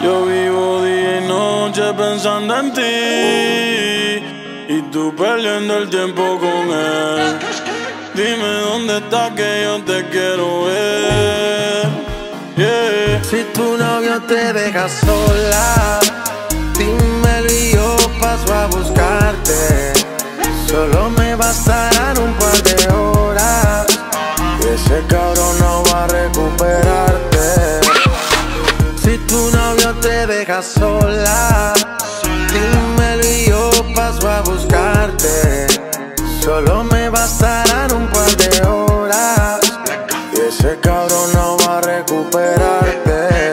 Yo vivo día y noche pensando en ti y tú perdiendo el tiempo con él. Dime dónde estás que yo te quiero ver. Yeah. Si tu novio te deja sola, dímelo y yo paso a buscarte. Solo me bastarán un par de horas y ese cabrón no va a recuperarte. Si tu novio te deja sola, dímelo y yo paso a buscarte. Solo me bastarán un par de horas y ese cabrón no va a recuperarte.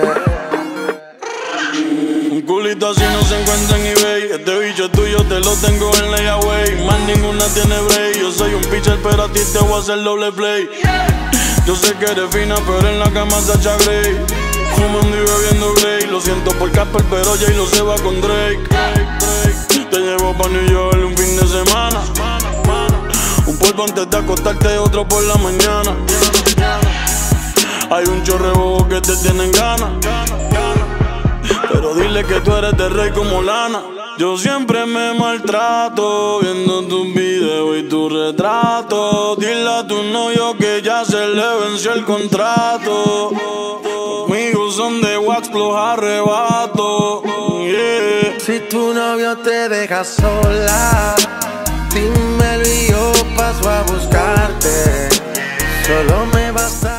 Un culito así no se encuentra en eBay. Este bicho es tuyo, te lo tengo en layaway. Más ninguna tiene break. Yo soy un pitcher, pero a ti te voy a hacer doble play. Yo sé que eres fina, pero en la cama Sacha Grey. Fumando y bebiendo Grey. Lo siento por Casper, pero Jay lo se va con Drake. Te llevo pa' New York un fin de semana. Un polvo antes de acostarte, otro por la mañana. Hay un chorre bobo que te tienen ganas, pero dile que tú eres de rey como lana. Yo siempre me maltrato viendo tus videos y tu retrato. Dile a tu novio que ya se le venció el contrato. Conmigo son de wax, los arrebato. Yeah. Si tu novio te deja sola, dímelo y yo paso a buscarte. Solo me basta